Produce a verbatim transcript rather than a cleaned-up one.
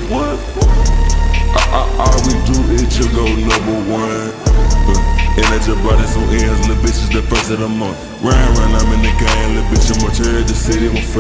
What? I, I, all we do is just go number one. Uh, and I just brought in some ends, little bitches the first of the month. Ryan, run, I'm in the game, little bitch, I'm a the city, I'm